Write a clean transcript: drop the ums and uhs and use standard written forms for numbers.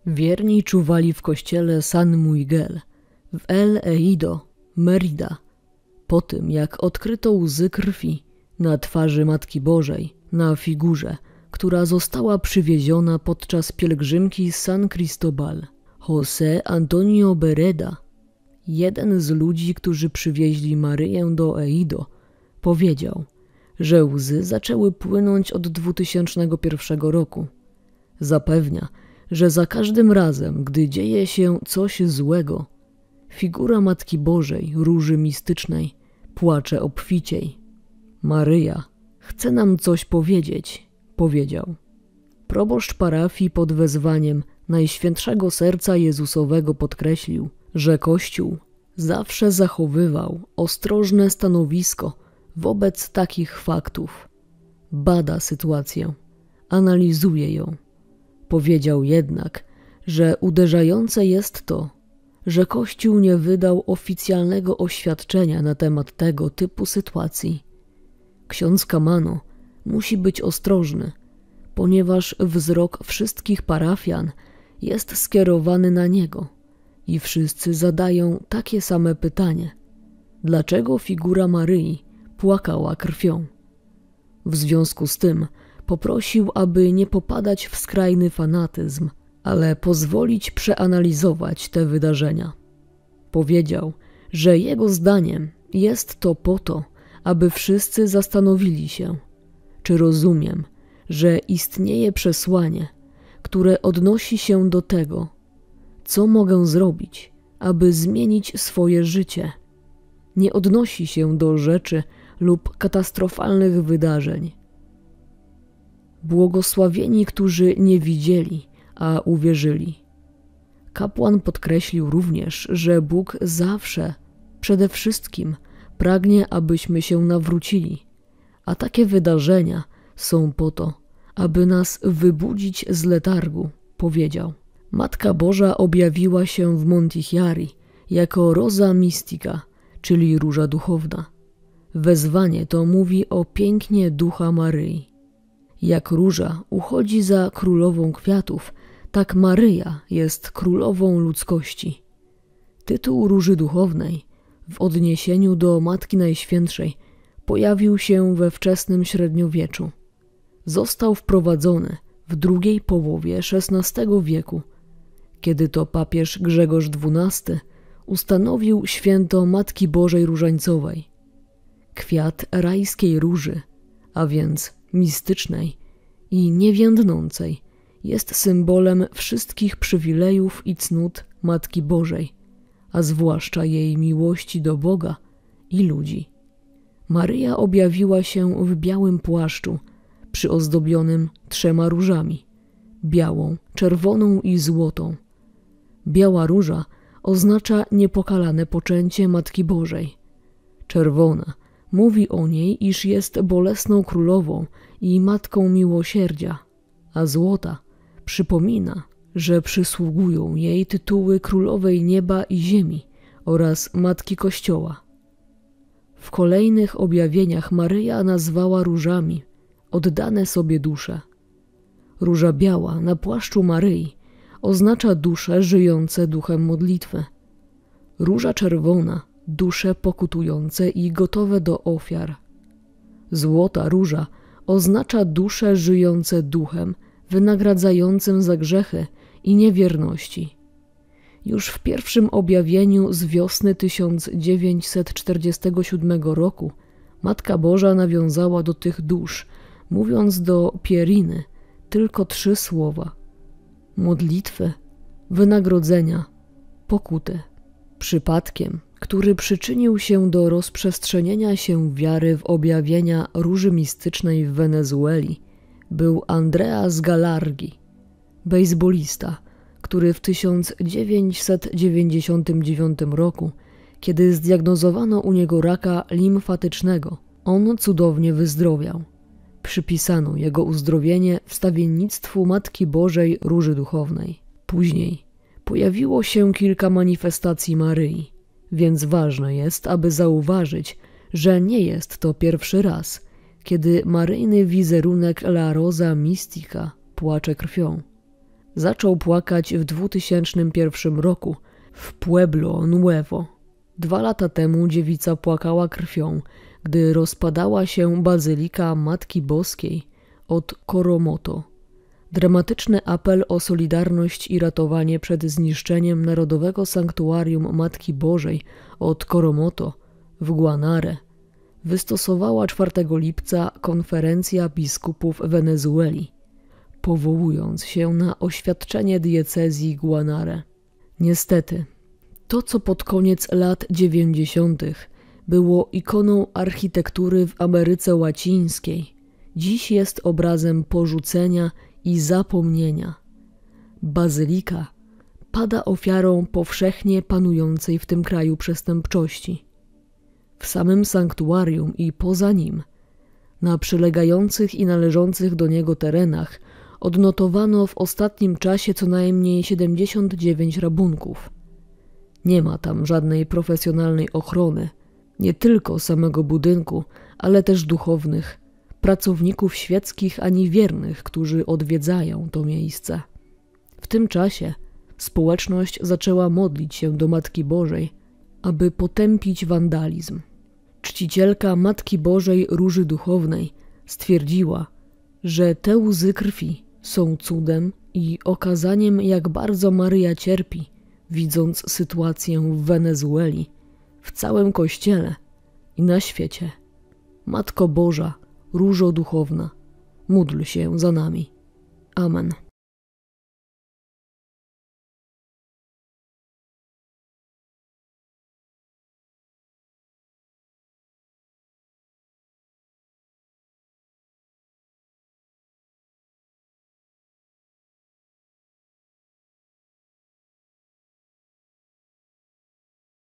Wierni czuwali w kościele San Miguel w El Eido, Merida, po tym jak odkryto łzy krwi na twarzy Matki Bożej, na figurze, która została przywieziona podczas pielgrzymki z San Cristobal. José Antonio Bereda, jeden z ludzi, którzy przywieźli Maryję do Eido, powiedział, że łzy zaczęły płynąć od 2001 roku. Zapewnia, że za każdym razem, gdy dzieje się coś złego, figura Matki Bożej, Róży Mistycznej, płacze obficiej. Maryja chce nam coś powiedzieć, powiedział. Proboszcz parafii pod wezwaniem Najświętszego Serca Jezusowego podkreślił, że Kościół zawsze zachowywał ostrożne stanowisko wobec takich faktów. Bada sytuację, analizuje ją. Powiedział jednak, że uderzające jest to, że Kościół nie wydał oficjalnego oświadczenia na temat tego typu sytuacji. Ksiądz Kamano musi być ostrożny, ponieważ wzrok wszystkich parafian jest skierowany na niego i wszyscy zadają takie same pytanie: dlaczego figura Maryi płakała krwią? W związku z tym poprosił, aby nie popadać w skrajny fanatyzm, ale pozwolić przeanalizować te wydarzenia. Powiedział, że jego zdaniem jest to po to, aby wszyscy zastanowili się, czy rozumiem, że istnieje przesłanie, które odnosi się do tego, co mogę zrobić, aby zmienić swoje życie. Nie odnosi się do rzeczy lub katastrofalnych wydarzeń. Błogosławieni, którzy nie widzieli, a uwierzyli. Kapłan podkreślił również, że Bóg zawsze, przede wszystkim, pragnie, abyśmy się nawrócili, a takie wydarzenia są po to, aby nas wybudzić z letargu, powiedział. Matka Boża objawiła się w Montichiari jako Rosa Mystica, czyli Róża Duchowna. Wezwanie to mówi o pięknie Ducha Maryi. Jak róża uchodzi za królową kwiatów, tak Maryja jest królową ludzkości. Tytuł Róży Duchownej w odniesieniu do Matki Najświętszej pojawił się we wczesnym średniowieczu. Został wprowadzony w drugiej połowie XVI wieku, kiedy to papież Grzegorz XII ustanowił święto Matki Bożej Różańcowej. Kwiat rajskiej róży, a więc mistycznej i niewiędnącej, jest symbolem wszystkich przywilejów i cnót Matki Bożej, a zwłaszcza jej miłości do Boga i ludzi. Maryja objawiła się w białym płaszczu, przyozdobionym 3 różami, białą, czerwoną i złotą. Biała róża oznacza niepokalane poczęcie Matki Bożej. Czerwona mówi o niej, iż jest bolesną królową i matką miłosierdzia, a złota przypomina, że przysługują jej tytuły królowej nieba i ziemi oraz matki Kościoła. W kolejnych objawieniach Maryja nazwała różami oddane sobie dusze. Róża biała na płaszczu Maryi oznacza dusze żyjące duchem modlitwy. Róża czerwona dusze pokutujące i gotowe do ofiar. Złota róża oznacza dusze żyjące duchem, wynagradzającym za grzechy i niewierności. Już w pierwszym objawieniu z wiosny 1947 roku Matka Boża nawiązała do tych dusz, mówiąc do Pieriny tylko 3 słowa: modlitwy, wynagrodzenia, pokuty. Przypadkiem, który przyczynił się do rozprzestrzenienia się wiary w objawienia Róży Mistycznej w Wenezueli, był Andreas Galargi, bejsbolista, który w 1999 roku, kiedy zdiagnozowano u niego raka limfatycznego, on cudownie wyzdrowiał. Przypisano jego uzdrowienie wstawiennictwu Matki Bożej Róży Duchownej. Później pojawiło się kilka manifestacji Maryi, więc ważne jest, aby zauważyć, że nie jest to pierwszy raz, kiedy maryjny wizerunek La Rosa Mystica płacze krwią. Zaczął płakać w 2001 roku w Pueblo Nuevo. 2 lata temu dziewica płakała krwią, gdy rozpadała się Bazylika Matki Boskiej od Coromoto. Dramatyczny apel o solidarność i ratowanie przed zniszczeniem Narodowego Sanktuarium Matki Bożej od Coromoto w Guanare wystosowała 4 lipca Konferencja Biskupów Wenezueli, powołując się na oświadczenie diecezji Guanare. Niestety, to co pod koniec lat 90. było ikoną architektury w Ameryce Łacińskiej, dziś jest obrazem porzucenia i zapomnienia. Bazylika pada ofiarą powszechnie panującej w tym kraju przestępczości. W samym sanktuarium i poza nim, na przylegających i należących do niego terenach, odnotowano w ostatnim czasie co najmniej 79 rabunków. Nie ma tam żadnej profesjonalnej ochrony, nie tylko samego budynku, ale też duchownych, pracowników świeckich ani wiernych, którzy odwiedzają to miejsce. W tym czasie społeczność zaczęła modlić się do Matki Bożej, aby potępić wandalizm. Czcicielka Matki Bożej Róży Duchownej stwierdziła, że te łzy krwi są cudem i okazaniem, jak bardzo Maryja cierpi, widząc sytuację w Wenezueli, w całym Kościele i na świecie. Matko Boża, Różo Duchowna, módl się za nami. Amen.